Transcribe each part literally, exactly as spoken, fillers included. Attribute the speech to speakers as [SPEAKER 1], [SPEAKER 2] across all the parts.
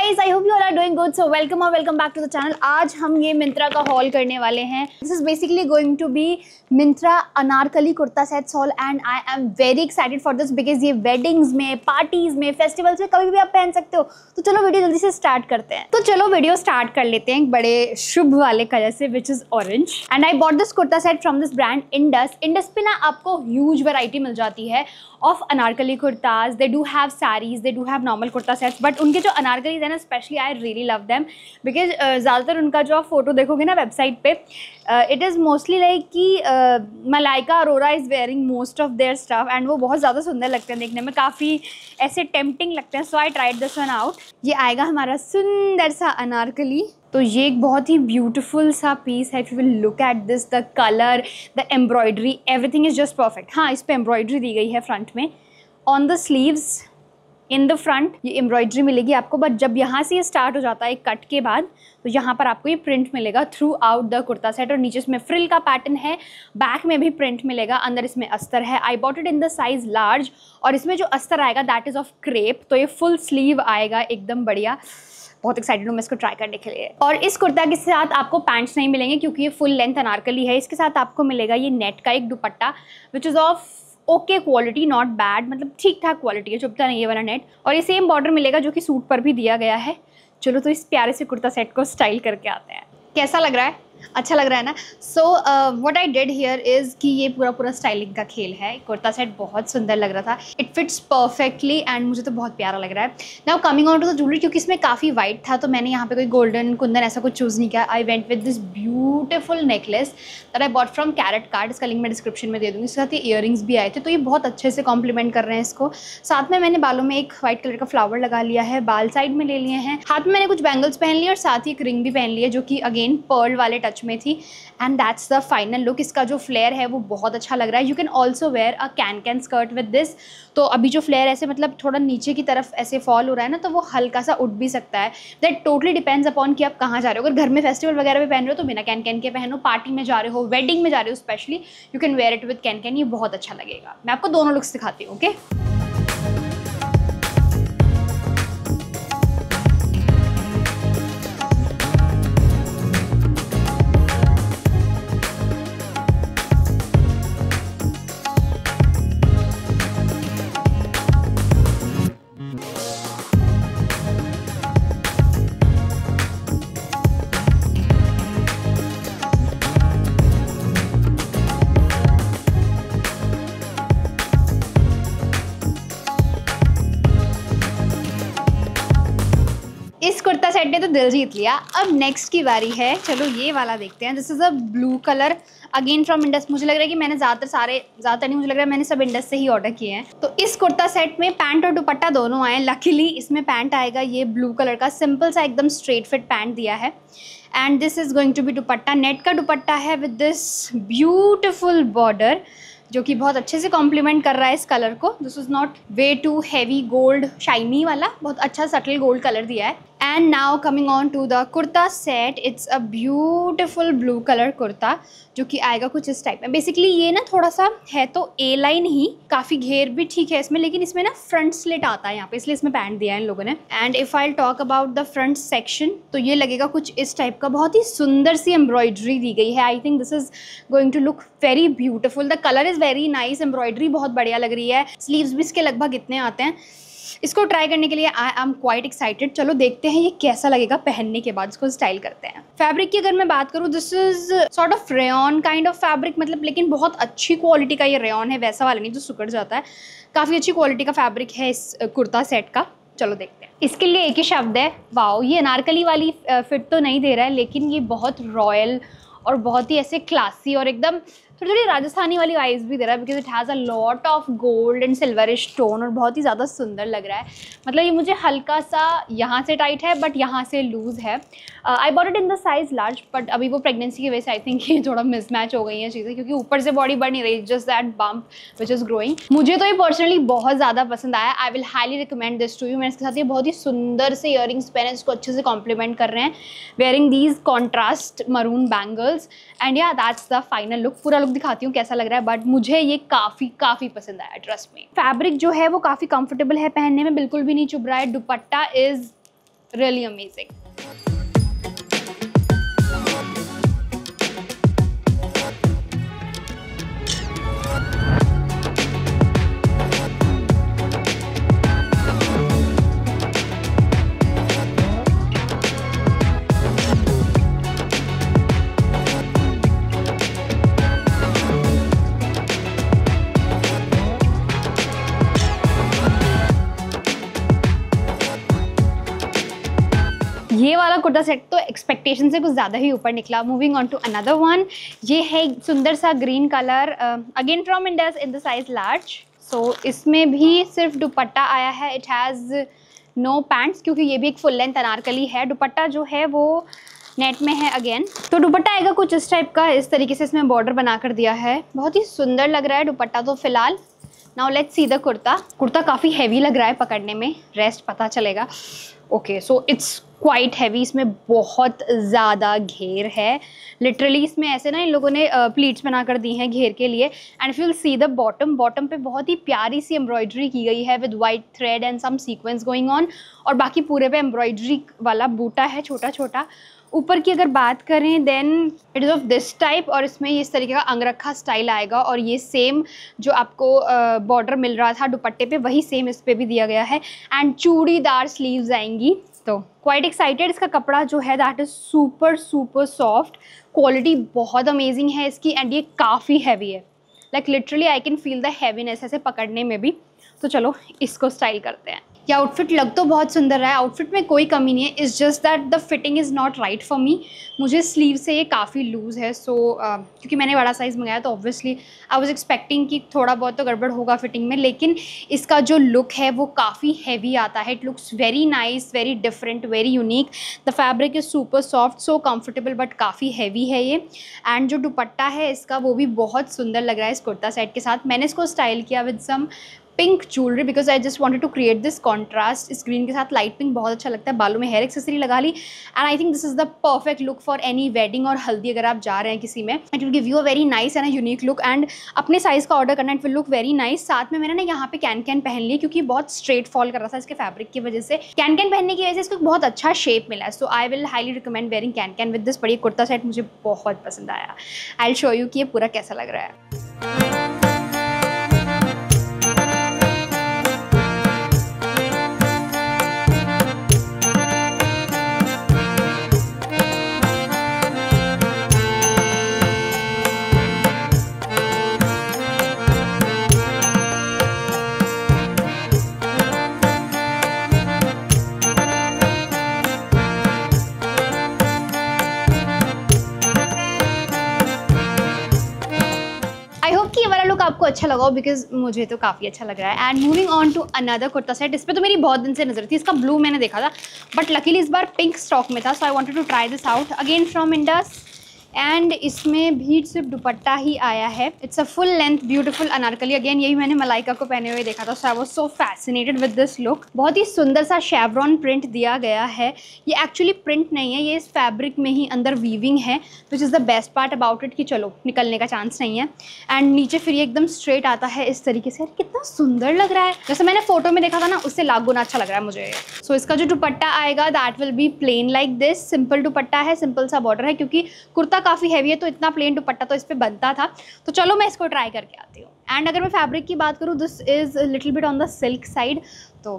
[SPEAKER 1] Guys, I hope you all are doing good. So welcome और welcome back to the channel. आज हम ये मिंत्रा का हॉल करने वाले हैं। This is basically going to be Myntra anarkali kurta sets haul and I am very excited for this because ये weddings में, पार्टीज में, फेस्टिवल्स में कभी भी आप पहन सकते हो। तो चलो वीडियो जल्दी से स्टार्ट करते हैं। तो चलो वीडियो स्टार्ट कर लेते हैं एक बड़े शुभ वाले कलर से, which is orange. And I bought this kurta set from this brand Indus. Indus पे ना आपको ह्यूज वैरायटी मिल जाती है of anarkali kurtas. They do have saris, they do have normal kurta sets, but उनके जो अनारकलीज है ना, specially I really love them because ज़्यादातर उनका जो आप फोटो देखोगे ना वेबसाइट पे, इट इज़ मोस्टली लाइक कि Malaika Arora is wearing most of their stuff and वो बहुत ज़्यादा सुंदर लगते हैं देखने में, काफ़ी ऐसे टेम्पटिंग लगते हैं। So I tried this one out. ये आएगा हमारा सुंदर सा अनारकली। तो ये एक बहुत ही ब्यूटीफुल सा पीस है। If you will look at this, the colour, the embroidery, everything is just perfect. हाँ, इस पर एम्ब्रॉयडरी दी गई है फ्रंट में, on the sleeves, in the front ये एम्ब्रॉयडरी मिलेगी आपको। बट जब यहाँ से ये स्टार्ट हो जाता है कट के बाद, तो यहाँ पर आपको ये प्रिंट मिलेगा throughout the kurta set. और नीचे इसमें फ्रिल का पैटर्न है, बैक में भी प्रिंट मिलेगा, अंदर इसमें अस्तर है। I bought it in the size large और इसमें जो अस्तर आएगा दैट इज़ ऑफ क्रेप। तो ये फुल स्लीव आएगा एकदम बढ़िया। बहुत एक्साइटेड हूँ मैं इसको ट्राई करने के लिए। और इस कुर्ता के साथ आपको पैंट्स नहीं मिलेंगे क्योंकि ये फुल लेंथ अनारकली है। इसके साथ आपको मिलेगा ये नेट का एक dupatta which is of okay quality, not bad, मतलब ठीक ठाक क्वालिटी है, चुभता नहीं है वाला नेट। और ये सेम बॉर्डर मिलेगा जो कि सूट पर भी दिया गया है। चलो तो इस प्यारे से कुर्ता सेट को स्टाइल करके आते हैं। कैसा लग रहा है? अच्छा लग रहा है ना? So what I did here is कि ये पूरा पूरा स्टाइलिंग का खेल है। कुर्ता सेट बहुत सुंदर लग रहा था, इट फिट्स परफेक्टली एंड मुझे तो बहुत प्यारा लग रहा है। Now coming on to the jewellery, क्योंकि इसमें काफ़ी वाइट था तो मैंने यहाँ पे कोई गोल्डन कुंदन ऐसा कुछ चूज़ नहीं किया। I went with this beautiful necklace that I bought from carat card. इसका लिंक मैं डिस्क्रिप्शन में दे दूँगी। इसके साथ ये ईयरिंग्स भी आए थे, तो ये बहुत अच्छे से कॉम्प्लीमेंट कर रहे हैं इसको। साथ में मैंने बालों में एक वाइट कलर का फ्लावर लगा लिया है, बाल साइड में ले लिए हैं, हाथ में मैंने कुछ बैंगल्स पहन लिए और साथ ही एक रिंग भी पहन ली है जो कि अगेन पर्ल वाले टच में थी। And that's the final look. इसका जो फ्लेयर है वो बहुत अच्छा लग रहा है। You can also wear a can can skirt with this. तो अभी जो फ्लेयर ऐसे मतलब थोड़ा नीचे की तरफ ऐसे फॉल हो रहा है ना, तो वो हल्का सा उठ भी सकता है। दैट टोटली डिपेंड्स अपॉन कि आप कहाँ जा रहे हो। अगर घर में फेस्टिवल वगैरह में पहन रहे हो तो बिना कैन कैन के पहनो। पार्टी में जा रहे हो, वेडिंग में जा रहे हो specially, you can wear it with can can. ये बहुत अच्छा लगेगा। मैं आपको दोनों लुक्स दिखाती हूँ। ओके, इस कुर्ता सेट ने तो दिल जीत लिया। अब नेक्स्ट की बारी है। चलो ये वाला देखते हैं। This is a blue colour, again from Indus. मुझे लग रहा है कि मैंने ज़्यादातर सारे ज़्यादातर नहीं मुझे लग रहा है मैंने सब इंडस से ही ऑर्डर किए हैं। तो इस कुर्ता सेट में पैंट और दुपट्टा दोनों आए। लकीली इसमें पैंट आएगा ये ब्लू कलर का, सिंपल सा एकदम स्ट्रेट फिट पैंट दिया है। And this is going to be dupatta. Net का दुपट्टा है विद दिस ब्यूटिफुल बॉर्डर जो कि बहुत अच्छे से कॉम्प्लीमेंट कर रहा है इस कलर को। This is not way too heavy gold shiny वाला, बहुत अच्छा सटल गोल्ड कलर दिया है। And now coming on to the kurta set, it's a beautiful blue colour kurta जो कि आएगा कुछ इस टाइप में। बेसिकली ये ना थोड़ा सा है तो ए लाइन ही, काफ़ी घेर भी ठीक है इसमें, लेकिन इसमें ना फ्रंट स्लिट आता है यहाँ पे, इसलिए इसमें पैंट दिया है इन लोगों ने। And if I talk about the front section, तो ये लगेगा कुछ इस टाइप का। बहुत ही सुंदर सी एम्ब्रॉयडरी दी गई है। I think this is going to look very beautiful. The colour is very nice, embroidery बहुत बढ़िया लग रही है। स्लीव्स भी इसके लगभग इतने आते हैं। इसको ट्राई करने के लिए आई एम क्वाइट एक्साइटेड। चलो देखते हैं ये कैसा लगेगा पहनने के बाद। इसको स्टाइल करते हैं। फैब्रिक की अगर मैं बात करूँ, this is sort of rayon kind of fabric, मतलब लेकिन बहुत अच्छी क्वालिटी का ये रेयॉन है, वैसा वाला नहीं जो सुकड़ जाता है। काफ़ी अच्छी क्वालिटी का फैब्रिक है इस कुर्ता सेट का। चलो देखते हैं। इसके लिए एक ही शब्द है, वाओ। ये अनारकली वाली फिट तो नहीं दे रहा है, लेकिन ये बहुत रॉयल और बहुत ही ऐसे क्लासी और एकदम थोड़ी थोड़ी राजस्थानी वाली वाइब्स भी दे रहा है because it has a lot of gold and silverish tone और बहुत ही ज़्यादा सुंदर लग रहा है। मतलब ये मुझे हल्का सा यहाँ से टाइट है बट यहाँ से लूज़ है। I bought it in the size large, but अभी वो प्रेगनेंसी की वजह से आई थिंक ये थोड़ा मिसमैच हो गई हैं चीज़ें, क्योंकि ऊपर से बॉडी बढ़ नहीं रही, just that bump which is growing. मुझे तो ये पर्सनली बहुत ज़्यादा पसंद आया। I will highly recommend this to you. मैंने इसके साथ ये बहुत ही सुंदर से ईयरिंग्स पहने, इसको अच्छे से कॉम्प्लीमेंट कर रहे हैं, wearing these contrast maroon bangles. And yeah that's the final look. पूरा लुक दिखाती हूँ कैसा लग रहा है, बट मुझे ये काफ़ी काफ़ी पसंद आया, ट्रस्ट में। फैब्रिक जो है वो काफ़ी कंफर्टेबल है पहनने में, बिल्कुल भी नहीं चुभ रहा है। Dupatta is really amazing. ये वाला कुर्ता सेट तो एक्सपेक्टेशन से कुछ ज़्यादा ही ऊपर निकला। Moving on to another one, ये है सुंदर सा green colour, again from Indus in the size large. So इसमें भी सिर्फ दुपट्टा आया है, इट हैज़ नो पैंट्स, क्योंकि ये भी एक फुल लेंथ अनारकली है। दुपट्टा जो है वो नेट में है अगेन। तो दुपट्टा आएगा कुछ इस टाइप का, इस तरीके से इसमें बॉर्डर बना कर दिया है। बहुत ही सुंदर लग रहा है दुपट्टा तो फिलहाल। Now let's see the kurta. Kurta काफ़ी हैवी लग रहा है पकड़ने में, रेस्ट पता चलेगा। Okay, so it's quite heavy, इसमें बहुत ज़्यादा घेर है। लिटरली इसमें ऐसे ना इन लोगों ने प्लीट्स बना कर दी हैं घेर के लिए। And if you will see the bottom, bottom पे बहुत ही प्यारी सी एम्ब्रॉयडरी की गई है with white thread and some sequins going on, और बाकी पूरे पे एम्ब्रॉयडरी वाला बूटा है छोटा छोटा। ऊपर की अगर बात करें then it is of this type, और इसमें इस तरीके का अंगरखा स्टाइल आएगा, और ये सेम जो आपको बॉर्डर मिल रहा था दुपट्टे पे वही सेम इस पर भी दिया गया है। एंड चूड़ीदार स्लीव्स आएंगी। तो क्वाइट एक्साइटेड। इसका कपड़ा जो है that is super super soft, quality बहुत अमेजिंग है इसकी, एंड ये काफ़ी हैवी है। Like literally I can feel the heaviness ऐसे पकड़ने में भी। तो चलो इसको स्टाइल करते हैं। ये आउटफिट लग तो बहुत सुंदर है, आउटफिट में कोई कमी नहीं है, is just that the fitting is not right for me. मुझे स्लीव से ये काफ़ी लूज़ है, सो so, uh, क्योंकि मैंने बड़ा साइज़ मंगाया तो ऑब्वियसली आई वाज एक्सपेक्टिंग कि थोड़ा बहुत तो गड़बड़ होगा फिटिंग में, लेकिन इसका जो लुक है वो काफ़ी हैवी आता है। It looks very nice, very different, very unique. The fabric is super soft, so comfortable, but काफ़ी हैवी है ये। एंड जो दुपट्टा है इसका वो भी बहुत सुंदर लग रहा है इस कुर्ता सेट के साथ। मैंने इसको स्टाइल किया with some pink jewellery because I just wanted to create this contrast. इस ग्रीन के साथ लाइट पिंक बहुत अच्छा लगता है। बालों में हेयर एक्सेसरी लगा ली, and I think this is the perfect look for any wedding और हल्दी अगर आप जा रहे हैं किसी में। It will give you a very nice and a unique look, and अपने साइज़ का ऑर्डर करना, it will look very nice. साथ में मैंने ना यहाँ पे कैन कैन पहन ली, क्योंकि बहुत स्ट्रेट फॉल कर रहा था इसके फैब्रिक की वजह से। कैन कैन पहनने की वजह से इसको बहुत अच्छा शेप मिला है। So I will highly recommend wearing can can with this. बड़ी कुर्ता सेट मुझे बहुत पसंद आया। आई विल शो यू कि ये पूरा कैसा लग रहा है। आपको अच्छा लगा बिकॉज मुझे तो काफ़ी अच्छा लग रहा है। And moving on to another kurta set. इस पर तो मेरी बहुत दिन से नजर थी, इसका ब्लू मैंने देखा था बट लकीली इस बार पिंक स्टॉक में था, so I wanted to try this out. Again from Indus, and इसमें भी सिर्फ दुपट्टा ही आया है। It's a full length beautiful anarkali. Again यही मैंने मलाइका को पहने हुए देखा था, so I was so fascinated with this look. बहुत ही सुंदर सा शेवरॉन प्रिंट दिया गया है। ये एक्चुअली प्रिंट नहीं है, ये इस फैब्रिक में ही अंदर वीविंग है, which is the best part about it कि चलो निकलने का चांस नहीं है। एंड नीचे फिर ये एकदम स्ट्रेट आता है इस तरीके से। कितना सुंदर लग रहा है, जैसे मैंने फोटो में देखा था ना उससे लाख गुना अच्छा लग रहा है मुझे। सो so, इसका जो दुपट्टा आएगा that will be plain like this. Simple dupatta है, सिंपल सा बॉर्डर है, क्योंकि कुर्ता काफ़ी हैवी है तो इतना प्लेन दुपट्टा तो इस पर बनता था। तो चलो मैं इसको ट्राई करके आती हूँ। एंड अगर मैं फैब्रिक की बात करूँ, this is little bit on the silk side, तो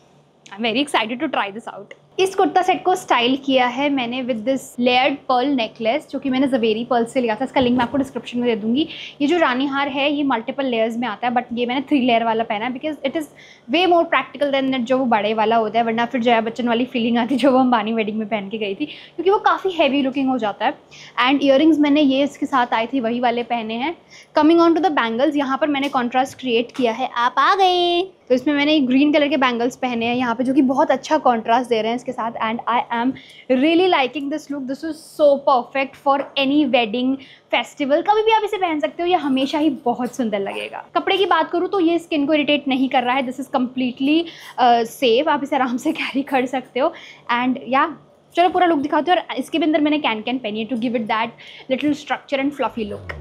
[SPEAKER 1] I am very excited to try this out. इस कुर्ता सेट को स्टाइल किया है मैंने with this layered pearl necklace, जो कि मैंने जवेरी पर्ल से लिया था। इसका लिंक मैं आपको डिस्क्रिप्शन में दे दूंगी। ये जो रानी हार है ये मल्टीपल लेयर्स में आता है, बट ये मैंने थ्री लेयर वाला पहना है because it is way more practical than जो वो बड़े वाला होता है, वरना फिर जया बच्चन वाली फीलिंग आती जो वो अंबानी वेडिंग में पहन के गई थी, क्योंकि वो काफ़ी हैवी लुकिंग हो जाता है। एंड ईयरिंग्स मैंने ये इसके साथ आई थी वही वाले पहने हैं। Coming on to the bangles, यहाँ पर मैंने कॉन्ट्रास्ट क्रिएट किया है। आप आ गए, तो इसमें मैंने ग्रीन कलर के बैंगल्स पहने हैं यहाँ पे, जो कि बहुत अच्छा कॉन्ट्रास्ट दे रहे हैं इसके साथ। And I am really liking this look. This is so perfect for any wedding festival. कभी भी आप इसे पहन सकते हो, ये हमेशा ही बहुत सुंदर लगेगा। कपड़े की बात करूँ तो ये स्किन को इरिटेट नहीं कर रहा है। दिस इज़ कम्प्लीटली सेफ, आप इसे आराम से कैरी कर सकते हो। एंड या चलो पूरा लुक दिखाते हो। और इसके भी अंदर मैंने कैन कैन पहनी है to give it that little structure and fluffy look.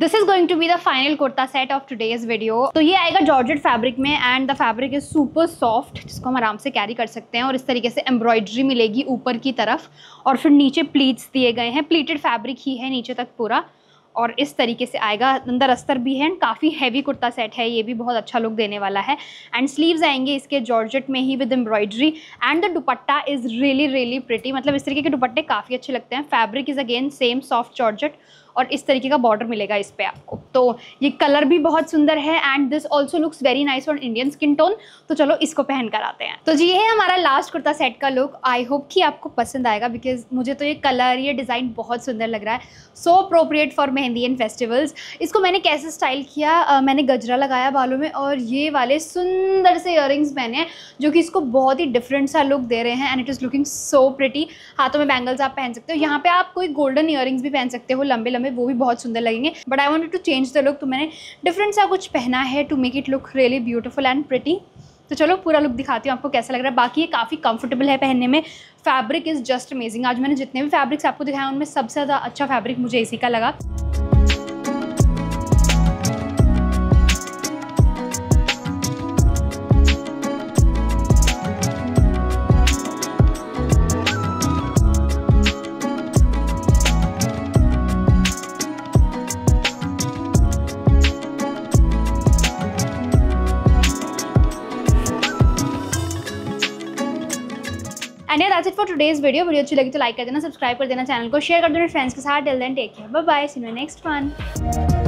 [SPEAKER 1] This is going to be the final kurta set of today's video. तो ये आएगा जॉर्जेट फैब्रिक में and the fabric is super soft, जिसको हम आराम से कैरी कर सकते हैं। और इस तरीके से एम्ब्रॉयडरी मिलेगी ऊपर की तरफ और फिर नीचे प्लीट्स दिए गए हैं। प्लीटेड फैब्रिक ही है नीचे तक पूरा, और इस तरीके से आएगा। अंदर अस्तर भी है, काफ़ी हैवी कुर्ता सेट है, ये भी बहुत अच्छा लुक देने वाला है। एंड स्लीव्स आएंगे इसके जॉर्जेट में ही with embroidery and the dupatta is really really pretty. मतलब इस तरीके के दुपट्टे काफ़ी अच्छे लगते हैं। Fabric is again same soft georgette और इस तरीके का बॉर्डर मिलेगा इस पे आपको। तो ये कलर भी बहुत सुंदर है and this also looks very nice on Indian skin tone. तो चलो इसको पहन कर आते हैं। तो जी ये है हमारा लास्ट कुर्ता सेट का लुक। आई होप कि आपको पसंद आएगा बिकॉज मुझे तो ये कलर, ये डिज़ाइन बहुत सुंदर लग रहा है। So appropriate for mehndi and festivals. इसको मैंने कैसे स्टाइल किया, uh, मैंने गजरा लगाया बालों में और ये वाले सुंदर से इयररिंग्स पहने हैं जो कि इसको बहुत ही डिफरेंट सा लुक दे रहे हैं and it is looking so pretty. हाथों में बैंगल्स आप पहन सकते हो, यहाँ पे आप कोई गोल्डन इयररिंग्स भी पहन सकते हो लंबे लंबे, वो भी बहुत सुंदर लगेंगे। But I wanted to change the look, तो मैंने डिफरेंट सा कुछ पहना है to make it look really beautiful and pretty. तो चलो पूरा लुक दिखाती हूँ आपको कैसा लग रहा है। बाकी ये काफ़ी कंफर्टेबल है पहनने में। Fabric is just amazing. आज मैंने जितने भी फैब्रिक्स आपको दिखाए उनमें सबसे ज़्यादा अच्छा फैब्रिक मुझे इसी का लगा। And yeah, that's it for today's video। Video अच्छी लगी तो लाइक कर देना, सब्सक्राइब कर देना चैनल को, शेयर कर देना फ्रेंड्स के साथ। Till then take care, bye bye, see you next one.